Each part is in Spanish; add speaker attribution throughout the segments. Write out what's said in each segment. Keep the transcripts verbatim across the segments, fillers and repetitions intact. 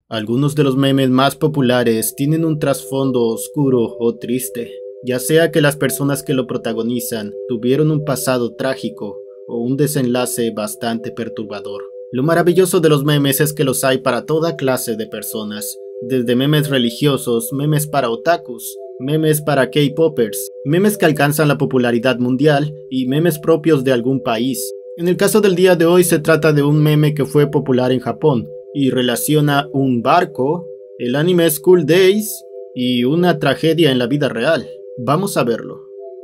Speaker 1: Algunos de los memes más populares tienen un trasfondo oscuro o triste, ya sea que las personas que lo protagonizan tuvieron un pasado trágico o un desenlace bastante perturbador. Lo maravilloso de los memes es que los hay para toda clase de personas, desde memes religiosos, memes para otakus, memes para K-popers, memes que alcanzan la popularidad mundial y memes propios de algún país. En el caso del día de hoy se trata de un meme que fue popular en Japón y relaciona un barco, el anime School Days y una tragedia en la vida real. Vamos a verlo.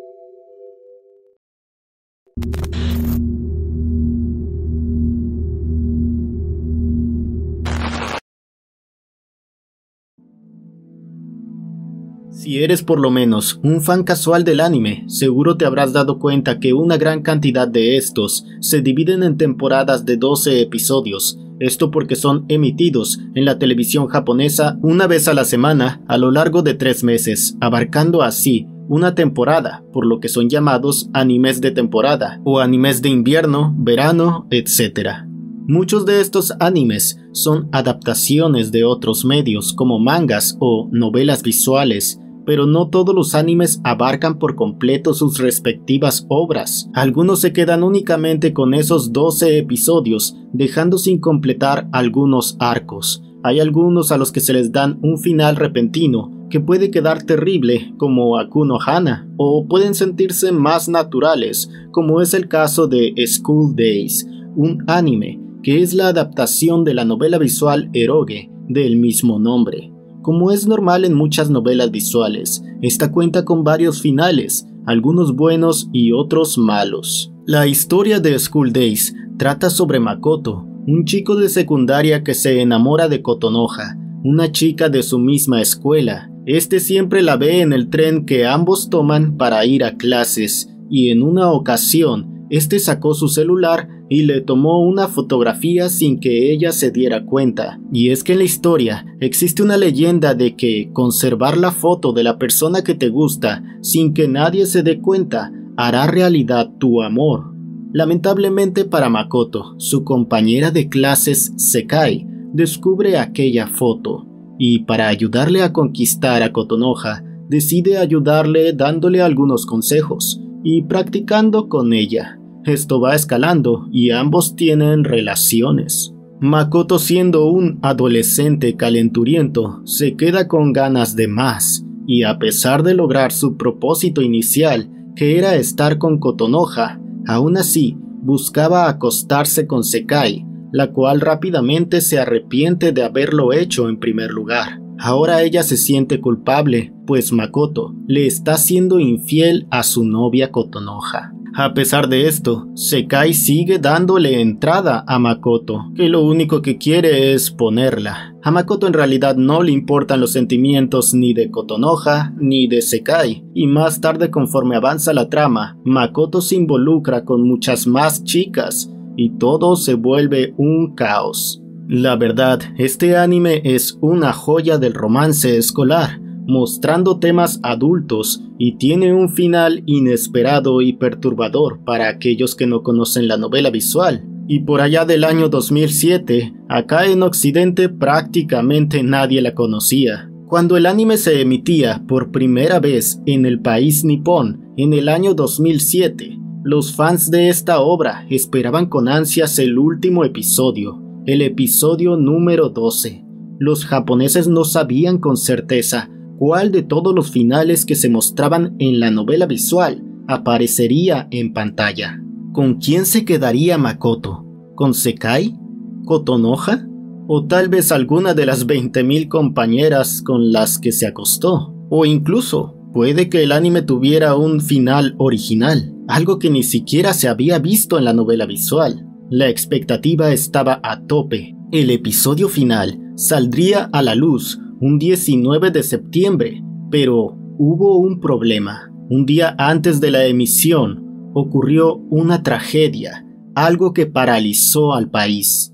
Speaker 1: Si eres por lo menos un fan casual del anime, seguro te habrás dado cuenta que una gran cantidad de estos se dividen en temporadas de doce episodios, esto porque son emitidos en la televisión japonesa una vez a la semana a lo largo de tres meses, abarcando así una temporada, por lo que son llamados animes de temporada, o animes de invierno, verano, etcétera. Muchos de estos animes son adaptaciones de otros medios como mangas o novelas visuales, pero no todos los animes abarcan por completo sus respectivas obras. Algunos se quedan únicamente con esos doce episodios, dejando sin completar algunos arcos. Hay algunos a los que se les dan un final repentino, que puede quedar terrible, como Aku no Hana, o pueden sentirse más naturales, como es el caso de School Days, un anime que es la adaptación de la novela visual eroge del mismo nombre. Como es normal en muchas novelas visuales, esta cuenta con varios finales, algunos buenos y otros malos. La historia de School Days trata sobre Makoto, un chico de secundaria que se enamora de Kotonoha, una chica de su misma escuela. Este siempre la ve en el tren que ambos toman para ir a clases, y en una ocasión, este sacó su celular y le tomó una fotografía sin que ella se diera cuenta. Y es que en la historia existe una leyenda de que conservar la foto de la persona que te gusta sin que nadie se dé cuenta hará realidad tu amor. Lamentablemente para Makoto, su compañera de clases Sekai descubre aquella foto y para ayudarle a conquistar a Kotonoha decide ayudarle dándole algunos consejos y practicando con ella. Esto va escalando y ambos tienen relaciones. Makoto, siendo un adolescente calenturiento, se queda con ganas de más, y a pesar de lograr su propósito inicial, que era estar con Kotonoha, aún así buscaba acostarse con Sekai, la cual rápidamente se arrepiente de haberlo hecho en primer lugar. Ahora ella se siente culpable, pues Makoto le está siendo infiel a su novia Kotonoha. A pesar de esto, Sekai sigue dándole entrada a Makoto, que lo único que quiere es ponerla. A Makoto en realidad no le importan los sentimientos ni de Kotonoha ni de Sekai, y más tarde, conforme avanza la trama, Makoto se involucra con muchas más chicas, y todo se vuelve un caos. La verdad, este anime es una joya del romance escolar, mostrando temas adultos y tiene un final inesperado y perturbador para aquellos que no conocen la novela visual. Y por allá del año dos mil siete, acá en Occidente prácticamente nadie la conocía. Cuando el anime se emitía por primera vez en el país nipón en el año dos mil siete, los fans de esta obra esperaban con ansias el último episodio, el episodio número doce. Los japoneses no sabían con certeza cuál de todos los finales que se mostraban en la novela visual aparecería en pantalla. ¿Con quién se quedaría Makoto? ¿Con Sekai? ¿Kotonoha? ¿O tal vez alguna de las veinte mil compañeras con las que se acostó? O incluso, puede que el anime tuviera un final original, algo que ni siquiera se había visto en la novela visual. La expectativa estaba a tope. El episodio final saldría a la luz un diecinueve de septiembre, pero hubo un problema. Un día antes de la emisión ocurrió una tragedia, algo que paralizó al país.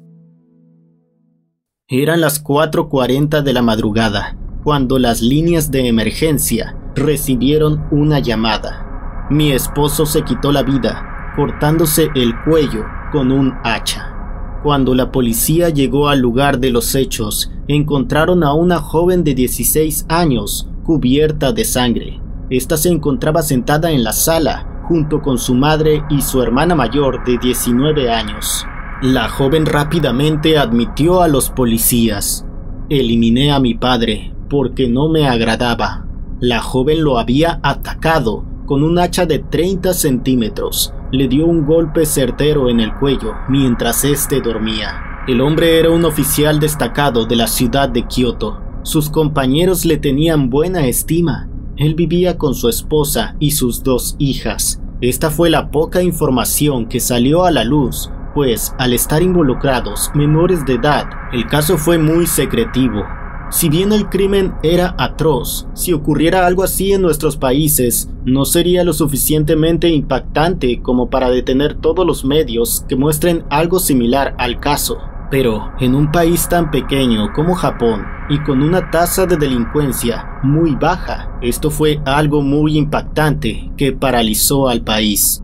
Speaker 1: Eran las cuatro cuarenta de la madrugada, cuando las líneas de emergencia recibieron una llamada. Mi esposo se quitó la vida, cortándose el cuello con un hacha. Cuando la policía llegó al lugar de los hechos, encontraron a una joven de dieciséis años cubierta de sangre. Esta se encontraba sentada en la sala junto con su madre y su hermana mayor de diecinueve años. La joven rápidamente admitió a los policías: eliminé a mi padre porque no me agradaba. La joven lo había atacado con un hacha de treinta centímetros. Le dio un golpe certero en el cuello mientras éste dormía. El hombre era un oficial destacado de la ciudad de Kioto. Sus compañeros le tenían buena estima. Él vivía con su esposa y sus dos hijas. Esta fue la poca información que salió a la luz, pues al estar involucrados menores de edad, el caso fue muy secretivo. Si bien el crimen era atroz, si ocurriera algo así en nuestros países, no sería lo suficientemente impactante como para detener todos los medios que muestren algo similar al caso. Pero en un país tan pequeño como Japón y con una tasa de delincuencia muy baja, esto fue algo muy impactante que paralizó al país.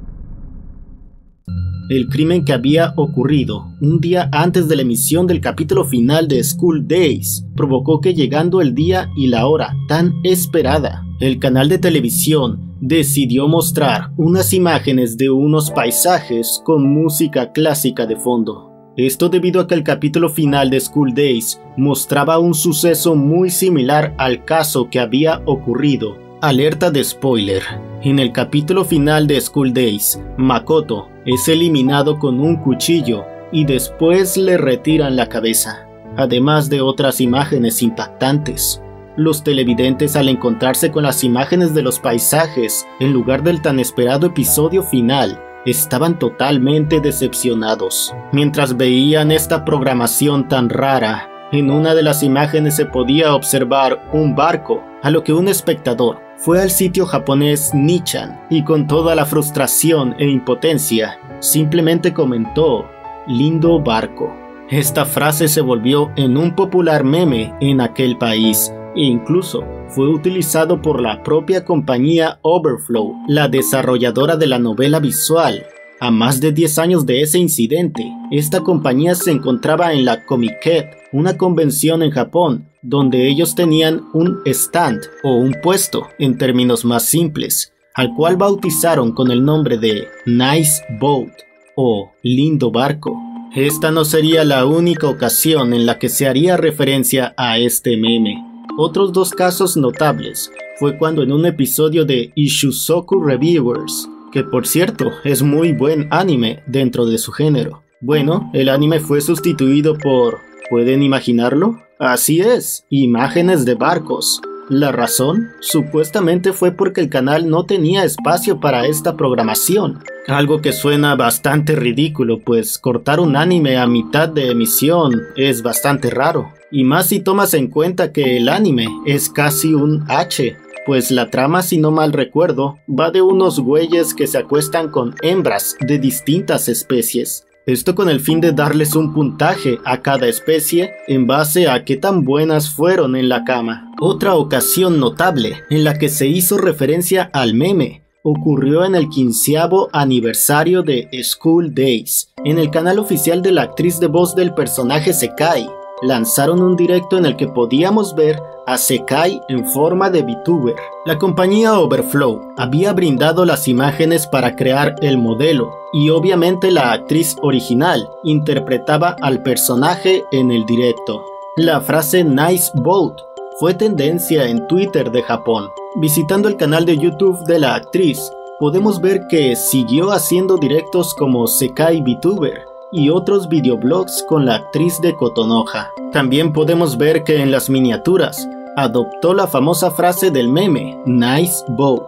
Speaker 1: El crimen que había ocurrido un día antes de la emisión del capítulo final de School Days provocó que, llegando el día y la hora tan esperada, el canal de televisión decidió mostrar unas imágenes de unos paisajes con música clásica de fondo. Esto debido a que el capítulo final de School Days mostraba un suceso muy similar al caso que había ocurrido. Alerta de spoiler: en el capítulo final de School Days, Makoto es eliminado con un cuchillo y después le retiran la cabeza, además de otras imágenes impactantes. Los televidentes, al encontrarse con las imágenes de los paisajes en lugar del tan esperado episodio final, estaban totalmente decepcionados. Mientras veían esta programación tan rara, en una de las imágenes se podía observar un barco, a lo que un espectador fue al sitio japonés Nichan y, con toda la frustración e impotencia, simplemente comentó: lindo barco. Esta frase se volvió en un popular meme en aquel país e incluso fue utilizado por la propia compañía Overflow, la desarrolladora de la novela visual. A más de diez años de ese incidente, esta compañía se encontraba en la Comiket, una convención en Japón, donde ellos tenían un stand o un puesto, en términos más simples, al cual bautizaron con el nombre de Nice Boat o lindo barco. Esta no sería la única ocasión en la que se haría referencia a este meme. Otros dos casos notables fue cuando en un episodio de Ishuzoku Reviewers, que por cierto es muy buen anime dentro de su género. Bueno, el anime fue sustituido por... ¿pueden imaginarlo? Así es, imágenes de barcos. La razón, supuestamente, fue porque el canal no tenía espacio para esta programación. Algo que suena bastante ridículo, pues cortar un anime a mitad de emisión es bastante raro. Y más si tomas en cuenta que el anime es casi un H, pues la trama, si no mal recuerdo, va de unos güeyes que se acuestan con hembras de distintas especies. Esto con el fin de darles un puntaje a cada especie en base a qué tan buenas fueron en la cama. Otra ocasión notable en la que se hizo referencia al meme ocurrió en el quinceavo aniversario de School Days. En el canal oficial de la actriz de voz del personaje Sekai, lanzaron un directo en el que podíamos ver a Sekai en forma de VTuber. La compañía Overflow había brindado las imágenes para crear el modelo, y obviamente la actriz original interpretaba al personaje en el directo. La frase Nice Boat fue tendencia en Twitter de Japón. Visitando el canal de YouTube de la actriz, podemos ver que siguió haciendo directos como Sekai VTuber y otros videoblogs con la actriz de Kotonoha. También podemos ver que en las miniaturas adoptó la famosa frase del meme Nice Boat.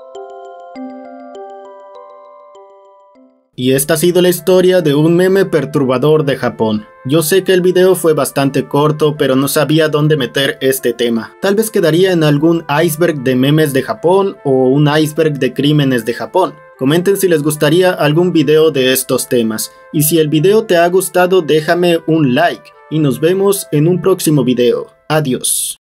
Speaker 1: Y esta ha sido la historia de un meme perturbador de Japón. Yo sé que el video fue bastante corto, pero no sabía dónde meter este tema. Tal vez quedaría en algún iceberg de memes de Japón o un iceberg de crímenes de Japón. Comenten si les gustaría algún video de estos temas. Y si el video te ha gustado, déjame un like. Y nos vemos en un próximo video. Adiós.